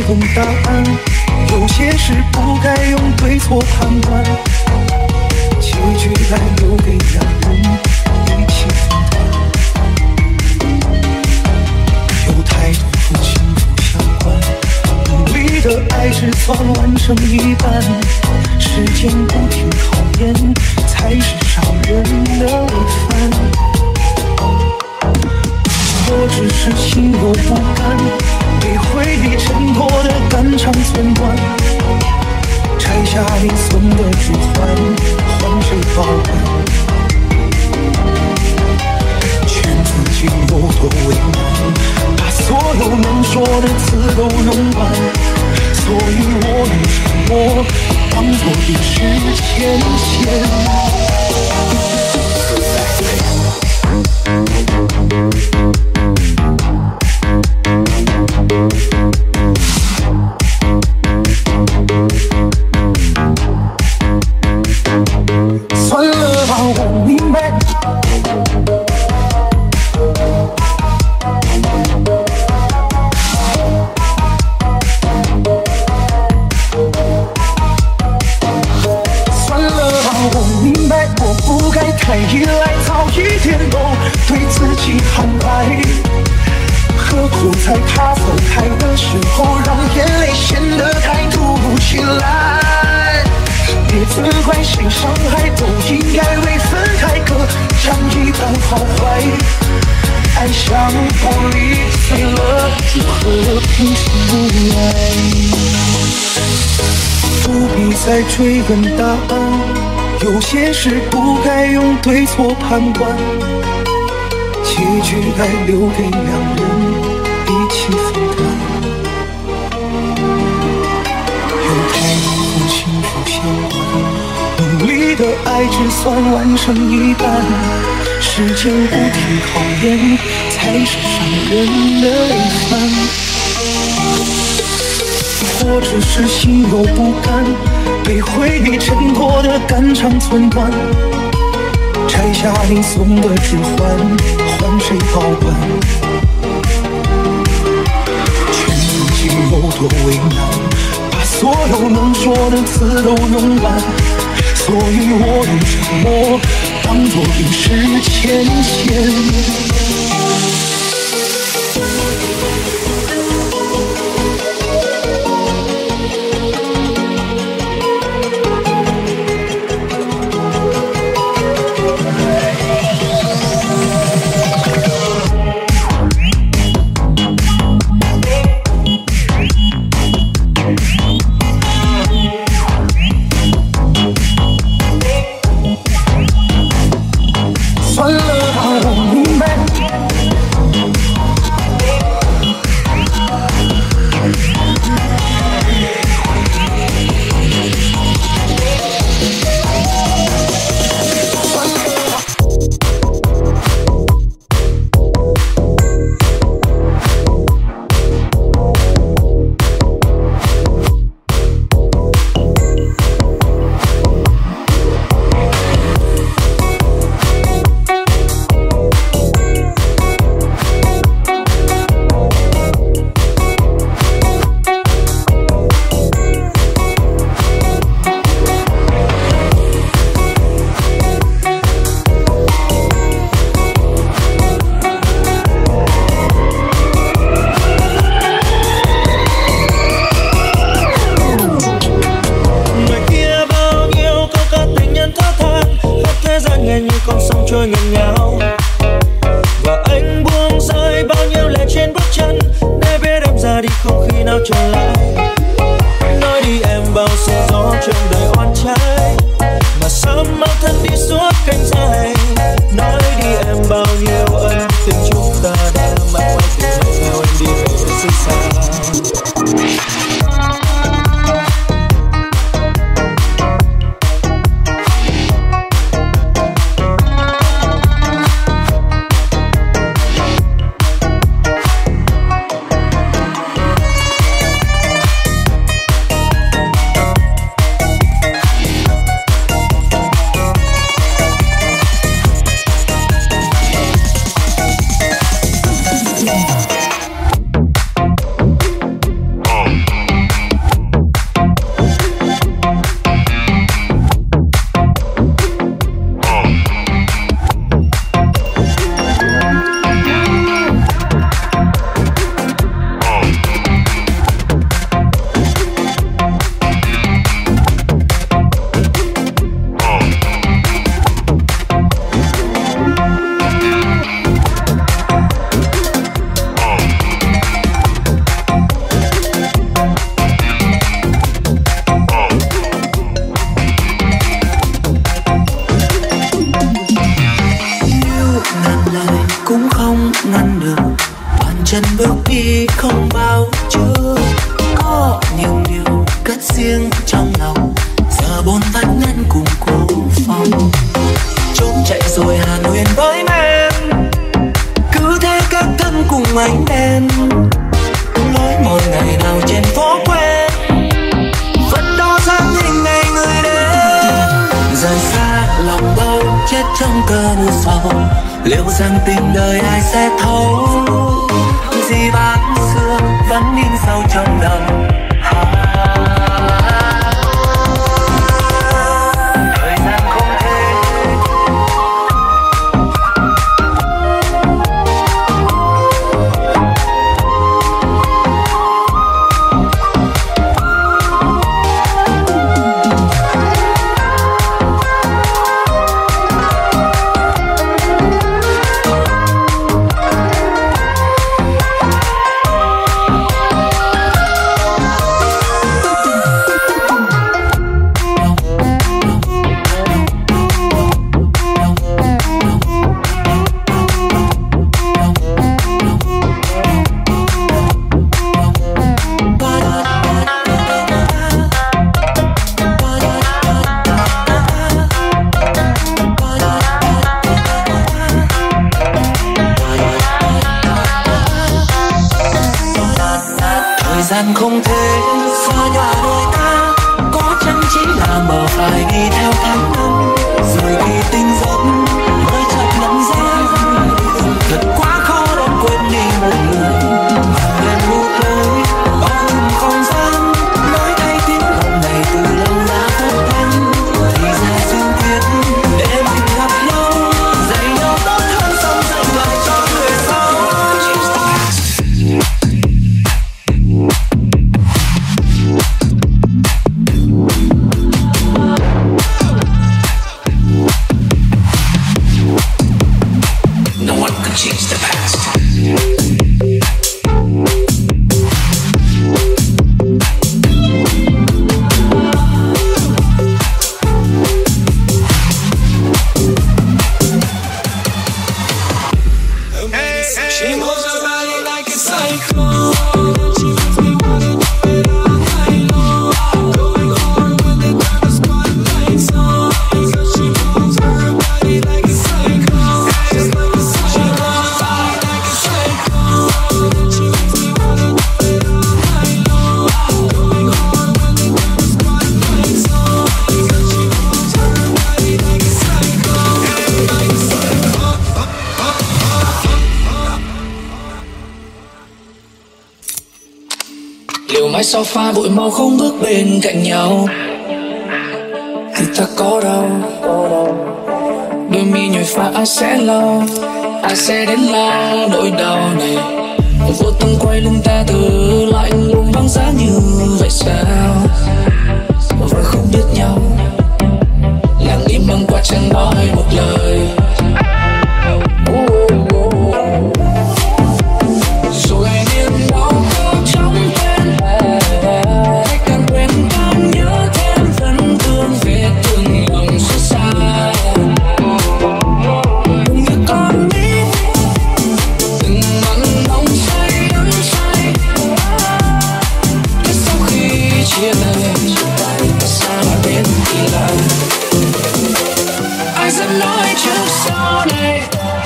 问答案，有些事不该用对错判断，结局该留给两人一起分担。有太多不清楚相关，努力的爱只算完成一半，时间不停考验，才是伤人的累犯。我只是心有不甘，被回忆衬托的肝肠寸断，拆下你送的指环，换谁保管？劝自己有多为难，把所有能说的词都用完，所以我用沉默当作冰释前嫌。算了吧，我明白。算了吧，我明白，我不该太依赖，早一点都对自己坦白。何苦在他分开的时候，让眼泪显得太突如其来？别责怪谁伤害，都应该为分开各占一半好坏。爱像玻璃碎了，如何平心不来？不必再追问答案，有些事不该用对错判断，结局该留给两人一起分担。有太多不清楚相关，努力的爱只算完成一半，时间不停考验，才是伤人的累犯。我只是心有不甘，被回忆衬托的肝肠寸断，拆下你送的指环，换谁保管？劝自己有多为难，把所有能说的词都用完，所以我用沉默当作冰释前嫌。算了吧，我明白。 trôi nghẹn ngào và anh buông rơi bao nhiêu lệ trên bước chân để biết em ra đi không khi nào trở lại. Nói đi em bao sóng gió trong đời oan trái mà sao mang thân đi suốt cánh dài. Nói đi em bao nhiêu ân tình chúng ta đã mãi mãi từ nay theo anh đi về xứ xa. chết trong cơn sầu. Liệu rằng tình đời ai sẽ thấu, gì bán xưa vẫn in sâu trong đầu. Thời gian không thể không thể xa nhà đôi ta, có chăng chỉ là mơ phải đi theo tháng năm, rồi khi tinh giấc mới chợt nhận ra thật quá khó để quên đi một người. Hàng đêm u tối bao hùng không gian nói thay tiếng lòng này từ lâu đã vỡ tan. Thì ra duyên kiếp để mình gặp nhau, dạy nhau tốt hơn xong dạy lại cho người sau. Sao pha bụi màu không bước bên cạnh nhau thì ta có đâu. Đôi mi nhồi pha ai sẽ lau, ai sẽ đến lau nỗi đau này. Vô tâm quay lưng ta từ lạnh lùng băng giá như vậy sao. Và không biết nhau lặng im băng qua chẳng nói một lời. Rồi niềm đau có trong quên hay càng quên càng nhớ thêm vẫn vương về từng lòng xót xa. Đừng như con nít từng mặn nồng say đắm say. Cứ sau khi chia tay ta xa mà đến thì lại ai dám nói trước sau này.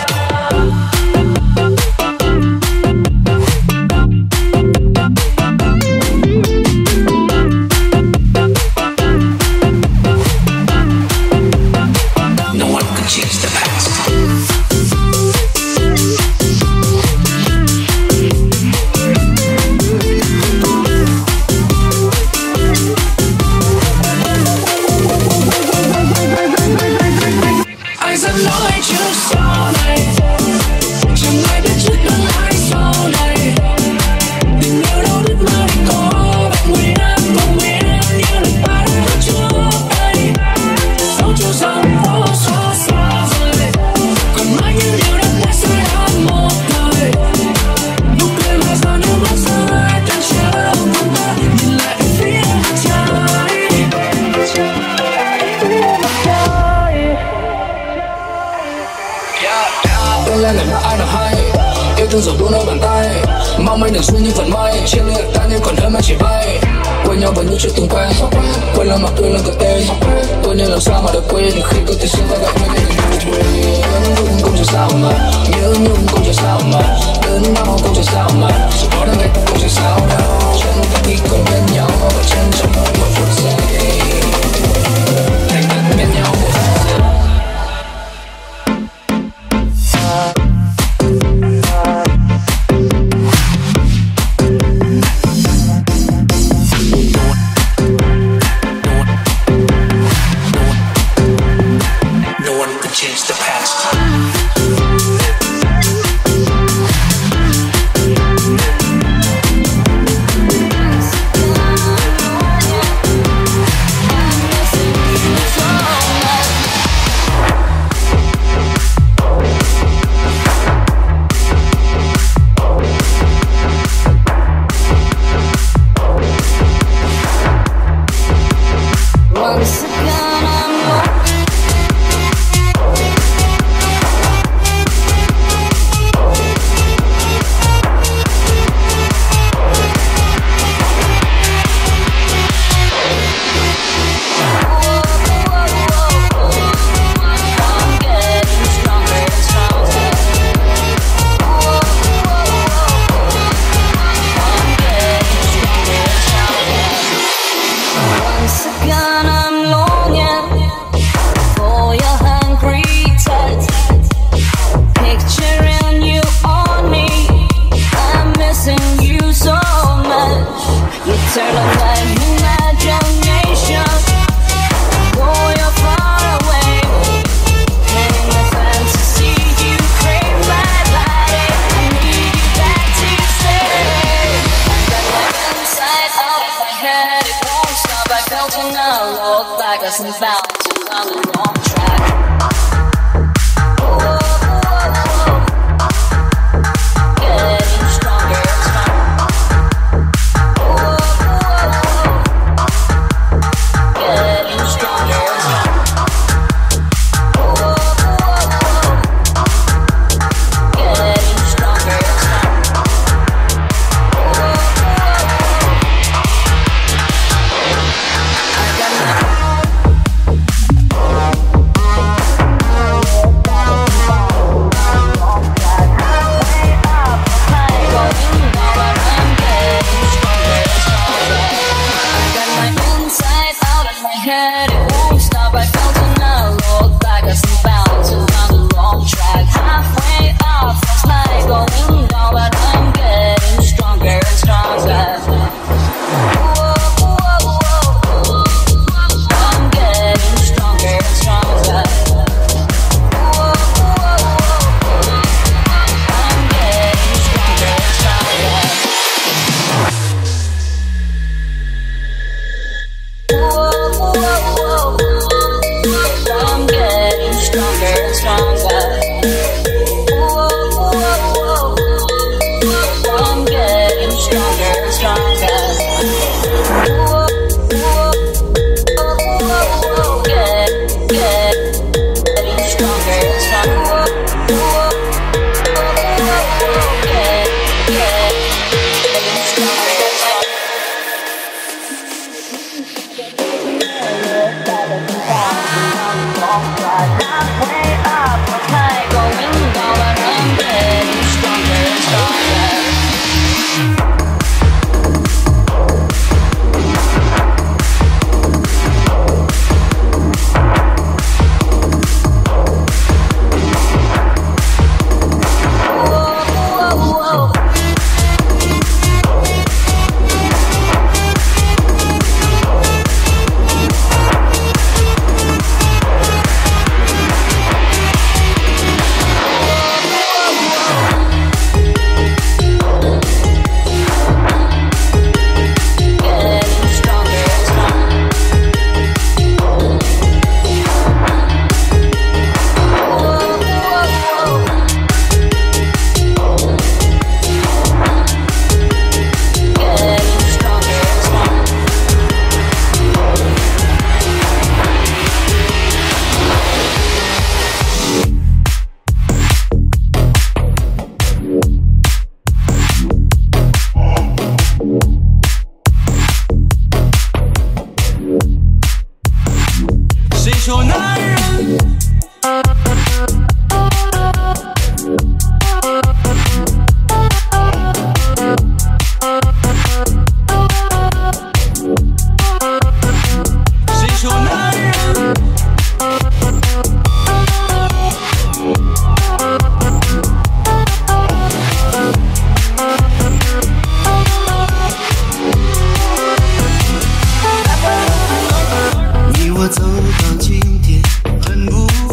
Rồi đua nơi bàn tay mong mây được xuyên như phần mây chia liệt ta nhưng còn hơn mà chỉ bay. Quên nhau vẫn như chưa từng quen, quên lần mặc quên lần có tên tôi nên làm sao mà được quên khi có thể xuyên ta gặp nhau nhớ nhung cũng chẳng sao mà nhớ nhung cũng chẳng sao mà đớn đau cũng chẳng sao mà sự có đang ngày cũng chẳng sao đâu. Chân ta đi còn bên nhau và chân trong mỗi một phút giây thành bên nhau một phút giây. and bounces on the wrong track. Getting stronger and stronger. Getting stronger and stronger. Getting stronger and stronger. I got my head, it won't stop. I felt it now, look back as I'm bouncing down the wrong track. Halfway up, last night going down, but I'm getting stronger and stronger. I'm getting stronger and stronger. I'm getting stronger and stronger. I'm getting stronger and stronger. I'm getting stronger and stronger. Getting stronger and stronger. Getting stronger and stronger. Halfway up, high going down, but I'm getting stronger and stronger. 你我走到今天，恨不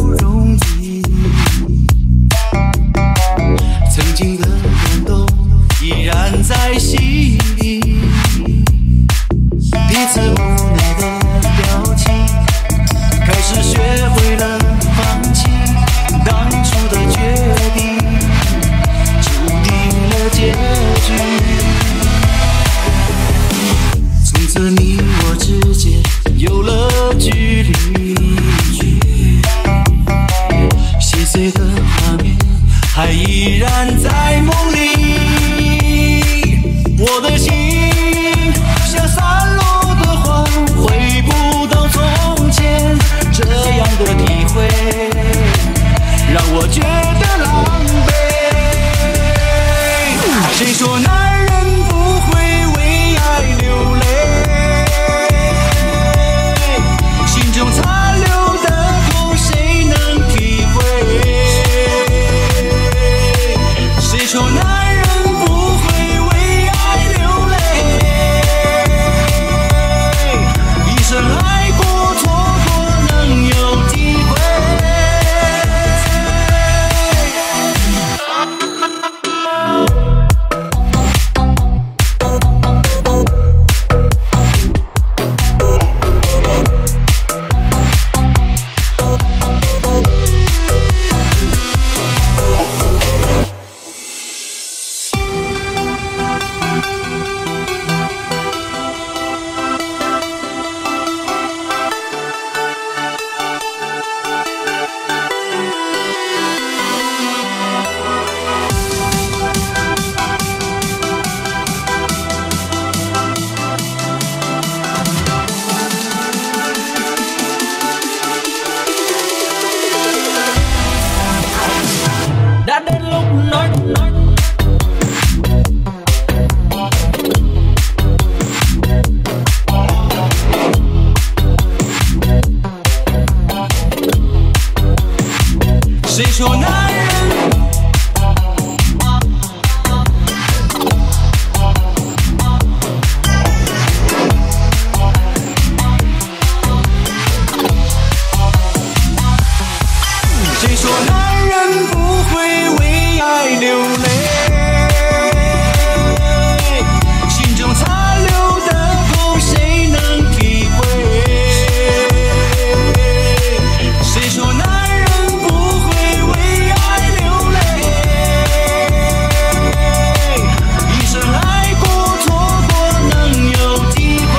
谁说男人？谁说男人不会为爱流泪？心中残留的痛，谁能体会？谁说男人不会为爱流泪？一生爱过错过，能有体会？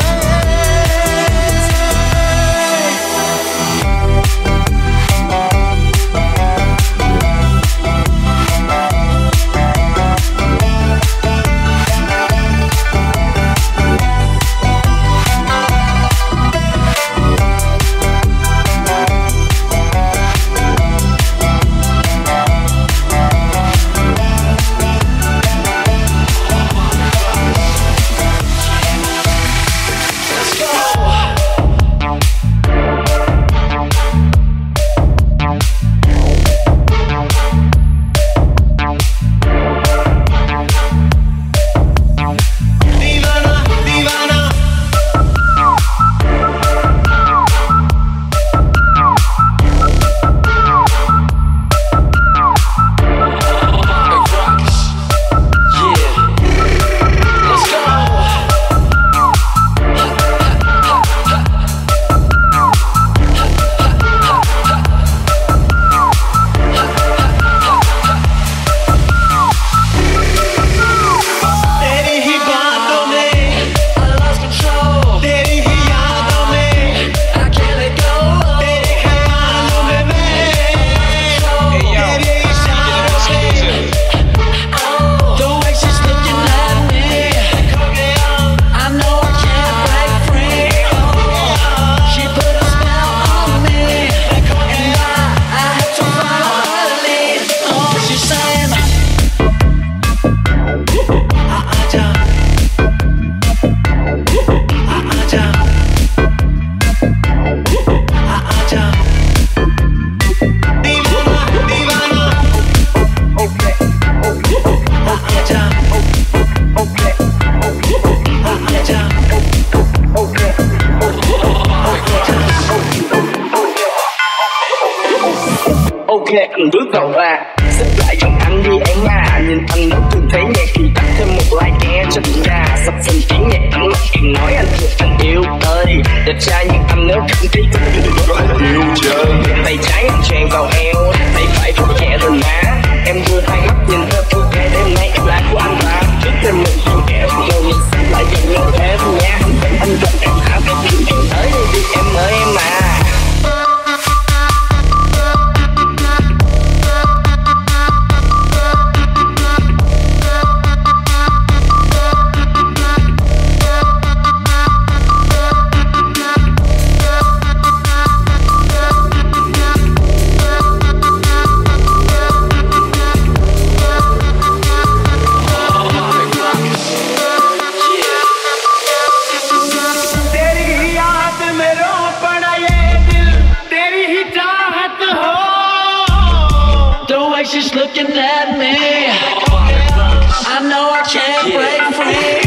Anh bước đầu ra xếp lại gần anh đi em nha, nhìn anh đâu thường thấy nhạc thì tắt thêm một like nghe cho tình ra sập sình tiếng nhạc anh mặc chuyện nói anh thuộc anh yêu ơi đẹp trai nhưng anh nếu cảm thấy có yêu chơi tay trái anh chèn vào eo tay phải vuốt nhẹ lên má em đưa hai mắt nhìn theo tôi nghe đêm nay em là của anh ta trước thêm mình yêu kẻ rồi mình xếp lại gần nhau thêm nha anh gần em hả em tới đi em ơi em à. She's looking at me. I know I can't break free.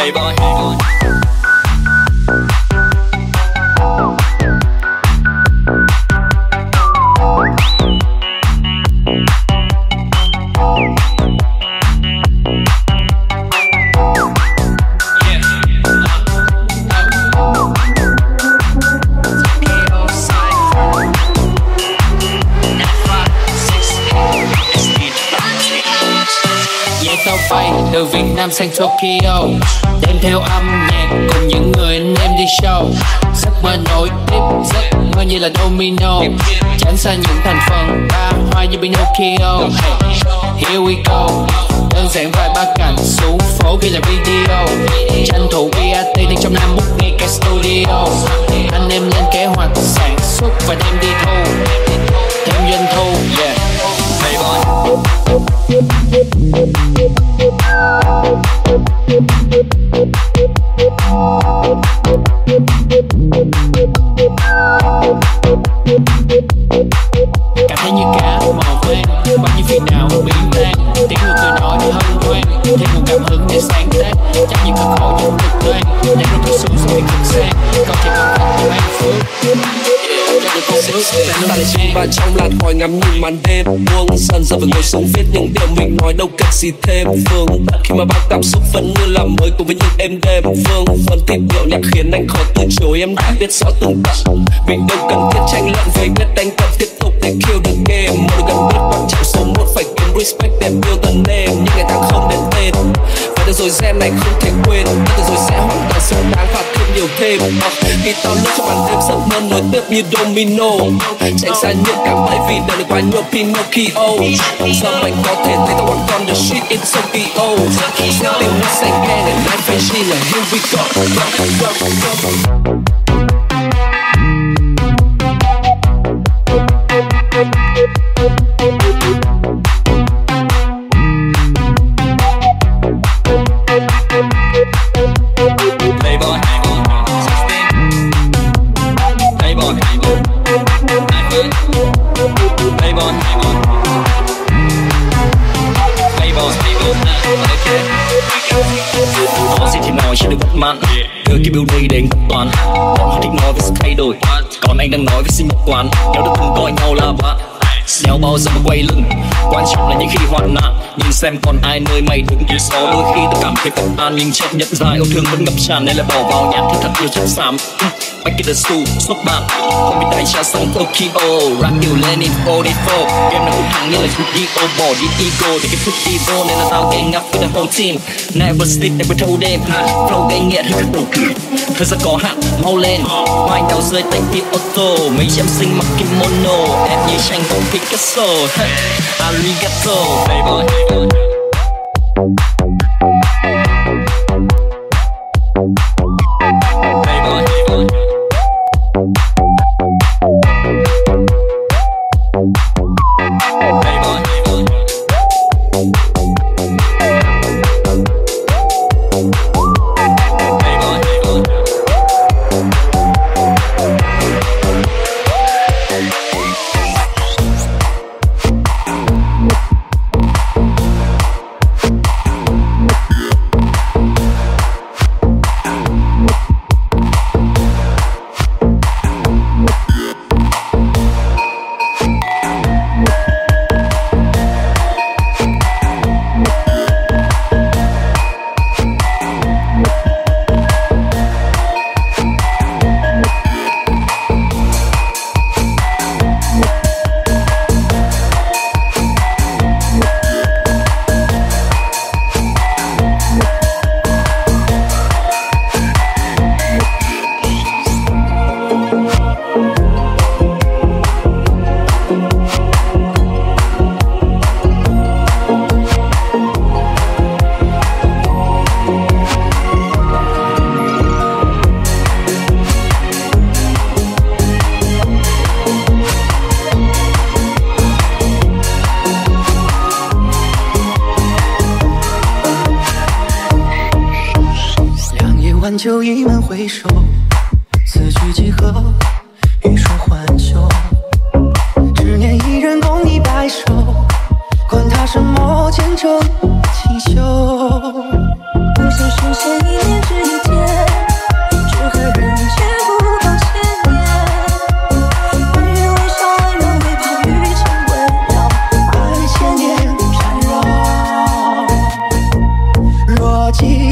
Từ Việt Nam sang Tokyo, đem theo âm nhạc cùng những người anh em đi show. Giấc mơ nổi tiếp, giấc mơ như là domino, tránh xa những thành phần ba hoa như Pinocchio. Hey, here we go, đơn giản vài ba cảnh xuống phố ghi là video, tranh thủ VAT nên trong Nam book ngay cái studio. Anh em lên kế hoạch sản xuất và đem đi thu, thêm doanh thu. Yeah, Playboy. Cảm thấy như cá màu vàng, bao nhiêu phiền não biến tan, tiếng người cười nói hân hoan, thêm nguồn cảm hứng để sáng tác. Chắc những cực khổ trong cực đoan, để rồi thực sự sẽ bị cực sang. Còn chỉ cần cách để mang phước. Ta lại chìm vào trong làn khói ngắm nhìn màn đêm buông dần giờ phải ngồi xuống viết những điều mình nói đâu cần gì thêm vương khi mà bao cảm xúc vẫn như là mới cùng với những êm đềm vương vẫn tìm điệu nhạc khiến anh khó từ chối em đã biết rõ từng tận vì đâu cần thiết tranh luận về biết đánh tập tiếp tục để kill the game một gần biết quan trọng số một phải kiếm respect để build the name nhưng ngày tháng không đến tên và được rồi gen này không thể quên được rồi sẽ hoàn toàn xứng đáng và thêm nhiều thêm khi tao lướt trong màn đêm giấc mơ nối tiếp như domino tránh xa những cảm thấy vì đời được quá nhiều Pinocchio giờ mình có thể thấy tao hoàn toàn the shit in Tokyo sẽ tìm nó sẽ nghe ngày mai phải chi là here we go. Playboy, Playboy, Playboy, Nói gì thì nói chứ đừng bất mãn. Đưa cái biểu đi đến toàn. Bọn họ thích nói về sự thay đổi, còn anh đang nói về sinh mộc quán. Nếu đã từng coi nhau là bạn, xéo bao giờ mà quay lưng. Quan trọng là những khi hoạn nạn, nhìn xem còn ai nơi mày đứng dưới gió. Đôi khi tôi cảm thấy bất an nhưng chợt nhận ra yêu thương vẫn ngập tràn nên là bỏ vào nhạc thì thật nhiều chất xám. Back in the school, xuất bạn không biết đại trà sang Tokyo, rap nhiều lên in 44. Game nào cũng thắng như là Yu-Gi-Oh, bỏ đi ego để cái phút đi vô nên là tao gang up with the whole team. Never sleep, never told them, flow gây nghiện hơi khổ kỳ. Thời gian có hạn, mau lên, mai đào rơi tay đi ô tô. Mấy em sinh mặc kimono, em như tranh của Picasso. Arigato, Playboy. 就一门回首，此去几何？欲说还休，执念一人共你白首，管他什么前程祈求。 不想实现一念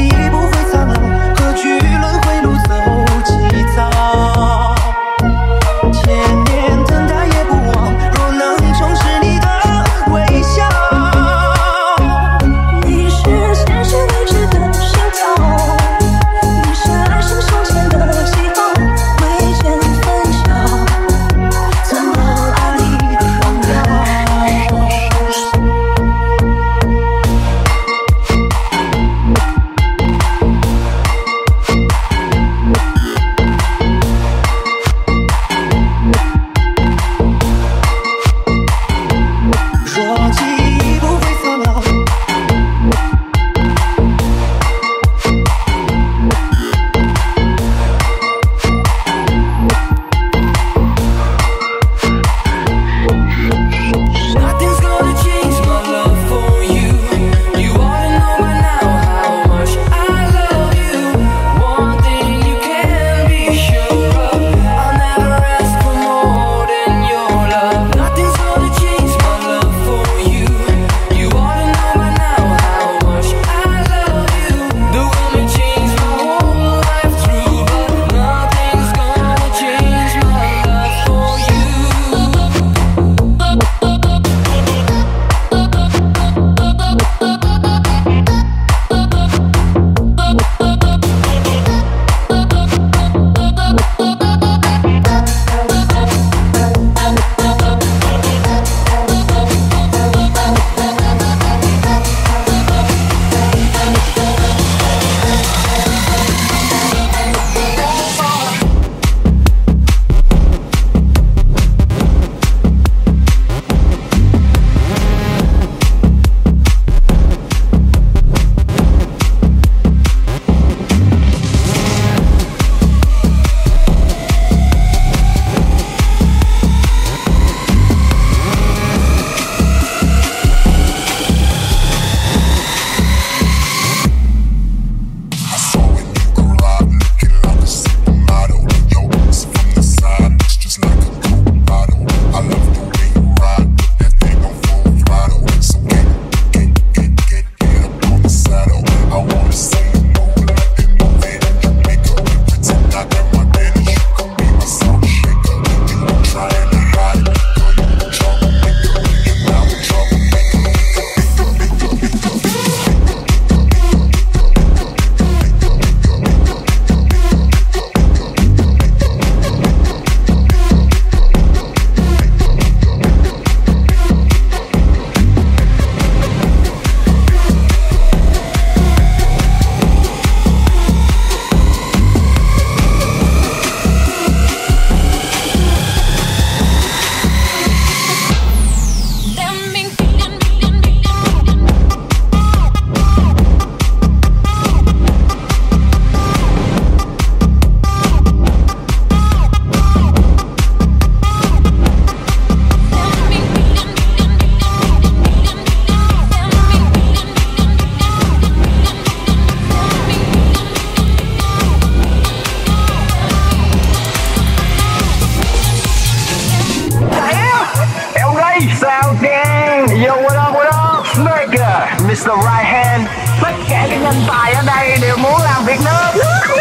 Mr. Right Hand. Tất cả các nhân tài ở đây đều muốn làm việc nước.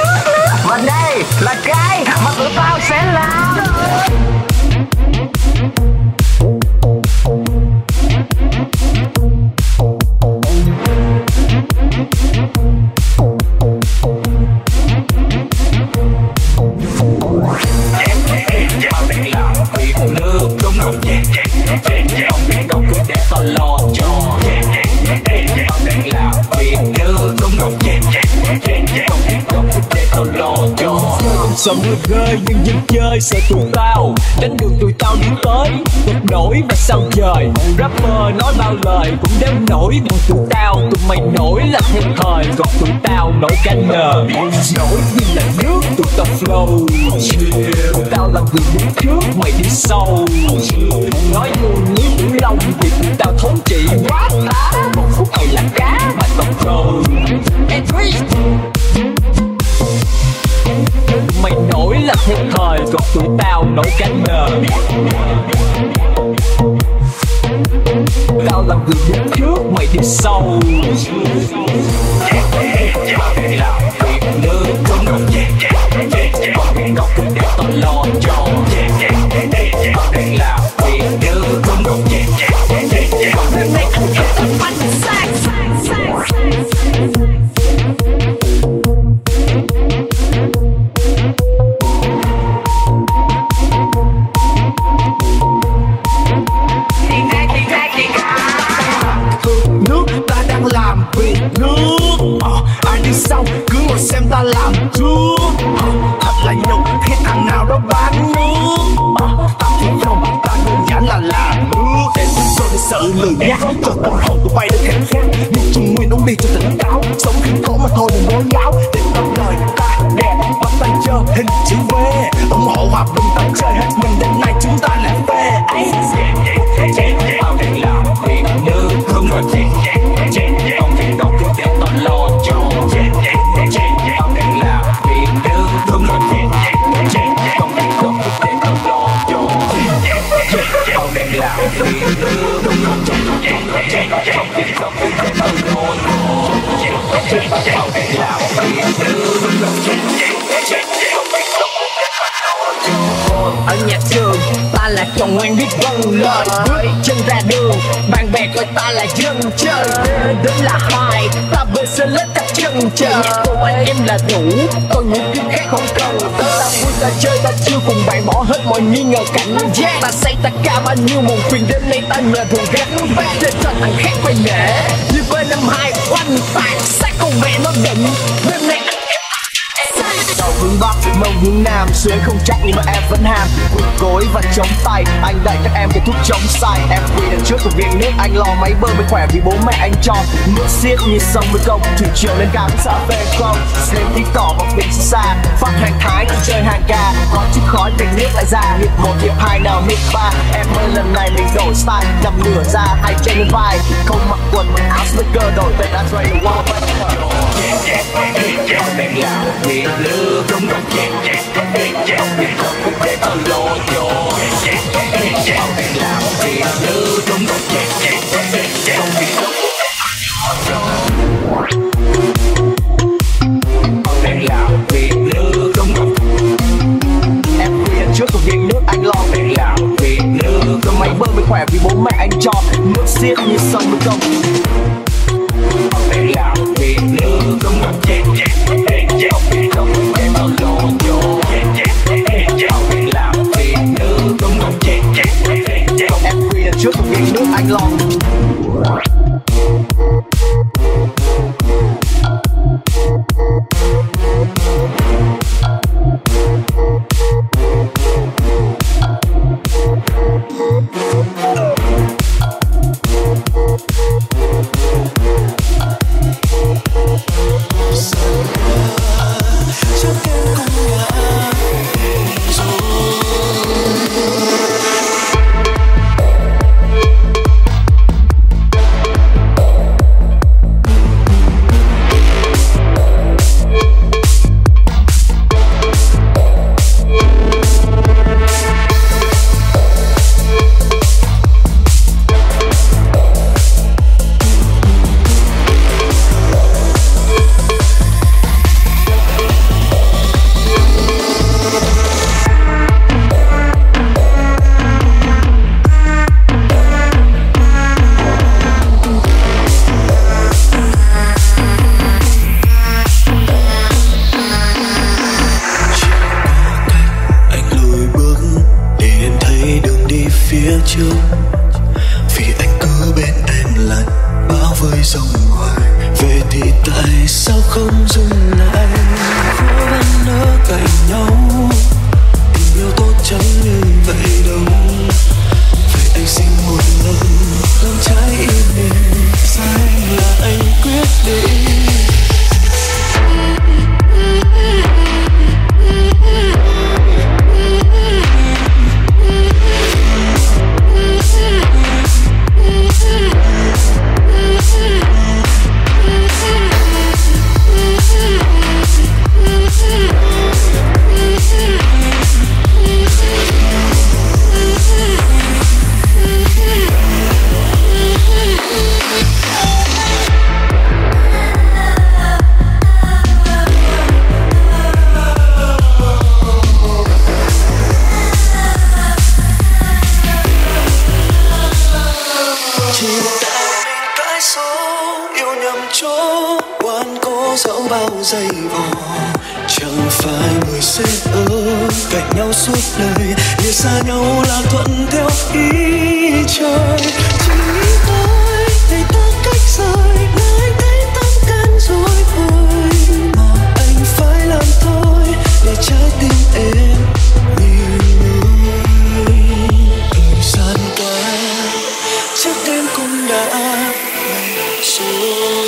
Và đây là cái mà tụi tao sẽ làm. Sợ mưa rơi nhưng dân chơi sợ tụi tao đánh được tụi tao đi tới ngược nổi và sao trời. Rapper nói bao lời cũng đếm nổi bằng tụi tao. Tụi mày nổi là theo thời còn tụi tao nổi cả nờ. Nổi như là nước tụi tao flow. Tụi tao là người đi trước mày đi sau. Nói luôn như Tiểu Long thì tụi tao thống trị. Một phút mày là cá mà tao rồi. Mày nổi là theo thời còn tụi tao nổi cả nờ. tao là người đi trước, mày đi sau. Bao đêm làm việc nước không ngừng, bao đêm đọc để tao lo cho. Bao đêm làm việc nước không ngừng, bao đêm này anh hết tao bắn sai. Nước ta đang làm việc nước, ai đi sau cứ ngồi xem ta làm trước. Thật là nhục khi thằng nào đó bán nước, ta thì không, ta đơn giản là làm nước. Để tôi để sợ lười nhác, cho tâm hồn tụi bay được khát khát. Nhưng chung nguyên uống đi cho tỉnh táo, sống khiêm tốn mà thôi đừng nói láo. Để tâm đời ta đẹp, bắt tay chơi hình chữ V, ủng hộ hòa bình ta chơi hết mình đến nay chúng ta là phê. Bao đêm làm việc nước không ngừng, công việc đọc kinh tế tao lo cho. Bao đêm làm việc nước không ngừng, công việc đọc kinh tế tao lo cho. Bao đêm làm việc nước không ngừng, công việc đọc kinh tế tao lo cho. Bao đêm làm việc nước không ngừng. Ở nhà trường ta là chồng ngoan biết vâng lời, bước chân ra đường bạn bè coi ta là dân chơi. Đến là hai ta về sẽ lết các chân trời. Nhạc của anh em là đủ, còn những thứ khác không cần. Ta vui ta chơi ta chiêu cùng bạn bỏ hết mọi nghi ngờ cảnh giác. Ta say ta ca bao nhiêu muộn phiền đến nay ta nhờ thường gánh vác để cho thằng khác phải nể. Như với năm hai quanh tạc xác con mẹ nó định đêm nay Đầu hướng Bắc, mông hướng Nam, dưới không chắc nhưng mà em vẫn ham quỳ gối và chống tay, anh đẩy các em kết thúc chống sai. Em quỳ đằng trước của viên nước, anh lo máy bơm mới khỏe vì bố mẹ anh cho. Nước xiết như sông với công, thủy triều lên cao xã về không. Xem tí tỏ bọc bình xa, phát hàng thái thì chơi hàng ca. Có chút khói về nước lại ra, hiệp 1, hiệp 2 nào hiệp 3. Em ơi lần này mình đổi style, nằm nửa ra, hai chân lên vai. Không mặc quần, mặc áo sneaker, đổi tên Andre the Wall. Bao đêm làm việc nước không ngừng, công việc đọc kinh tế tao lo cho. Bao đêm làm việc nước không ngừng, công việc đọc bao đêm làm việc nước không ngừng. Em quỳ đằng trước của viên nước, anh lo Bao đêm làm việc nước không máy bơm mới khỏe vì bố mẹ anh cho. Nước xiết như sông với công. bao đêm làm việc nước không ngừng, công việc đọc kinh tế tao lo cho. Bao đêm làm việc nước không ngừng, Em quỳ đằng trước của viên nước, anh lo Chẳng phải người sẽ ở cạnh nhau suốt đời, lìa xa nhau là thuận theo ý trời. Chỉ nghĩ tới ngày ta cách rời, là anh thấy tâm can rồi vơi, mà anh phải làm thôi để trái tim em nghỉ ngơi. Thời gian qua chắc em cũng đã rồi.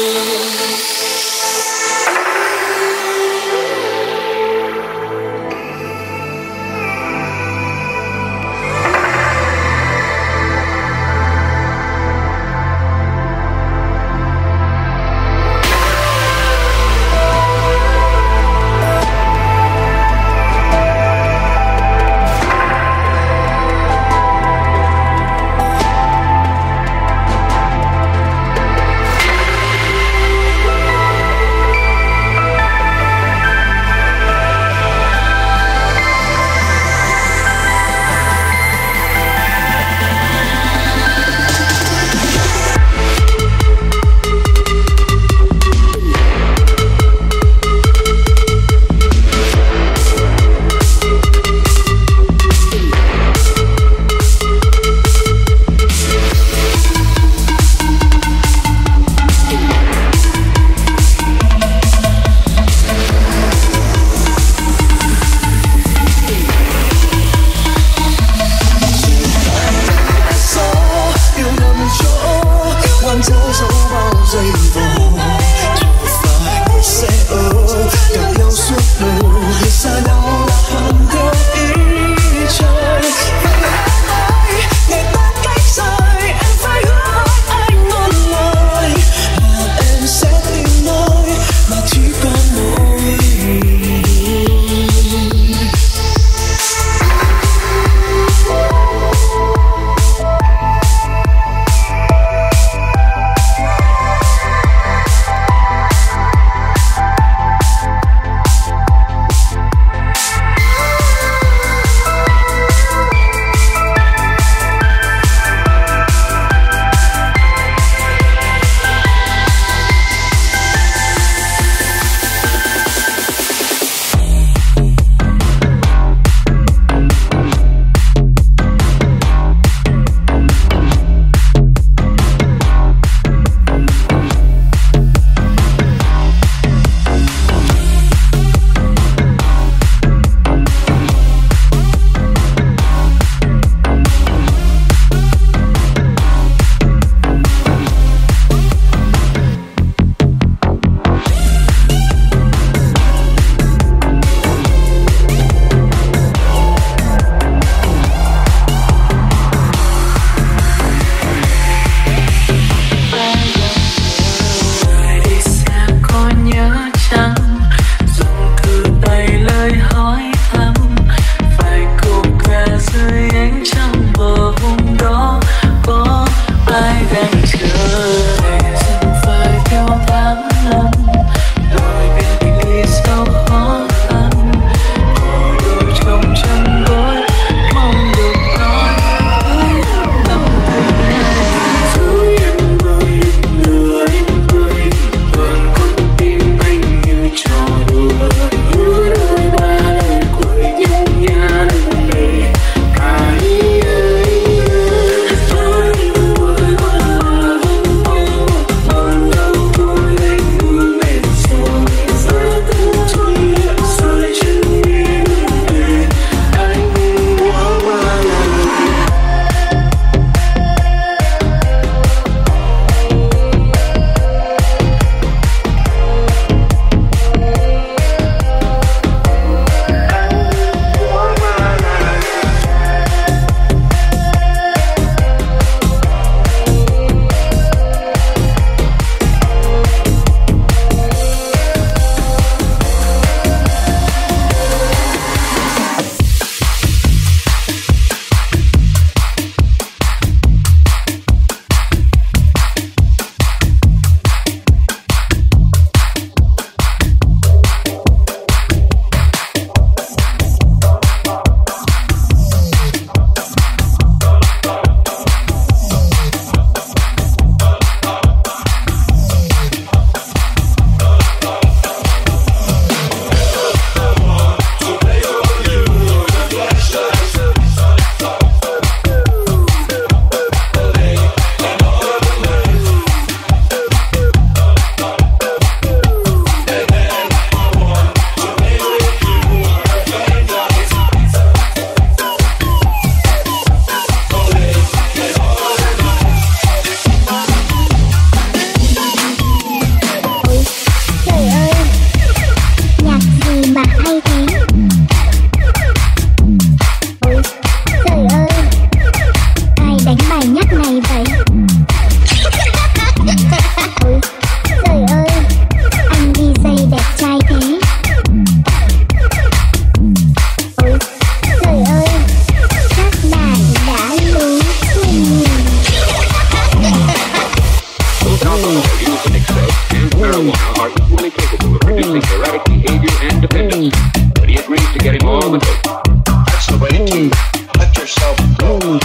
But he agrees to get him on with it. That's the way to keep. Let yourself go.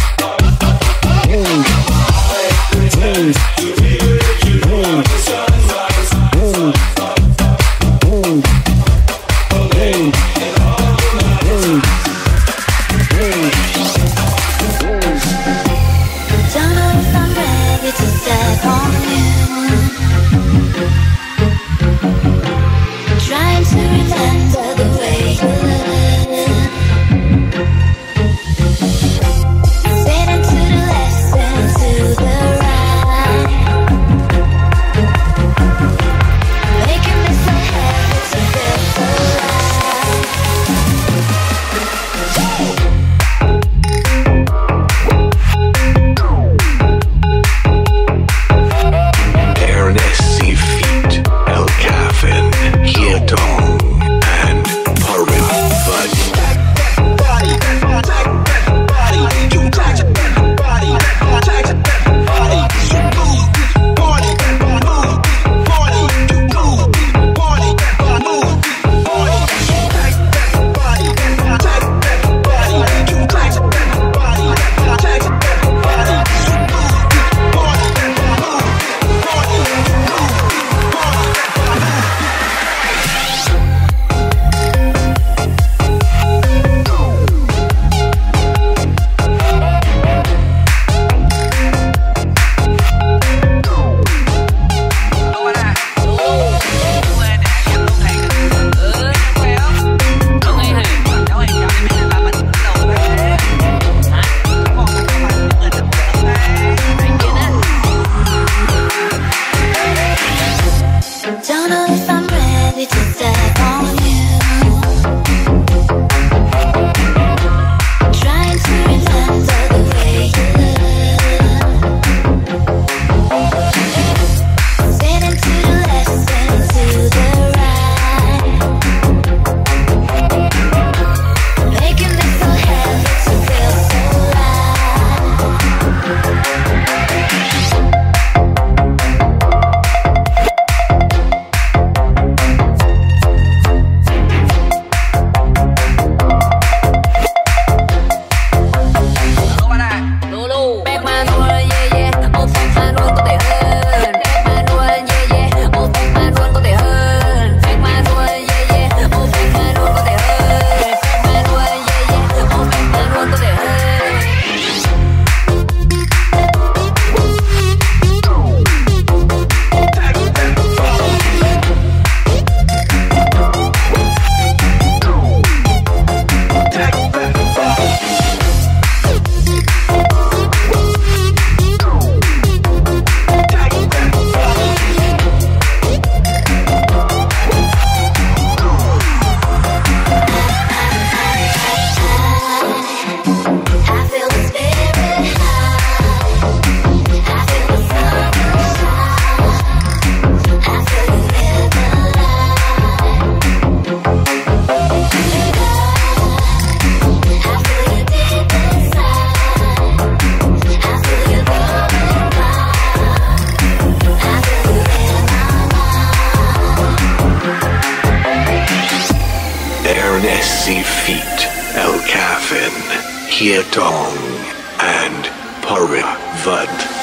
Ernest Feet, El Kafin, Hietong, and Paravad.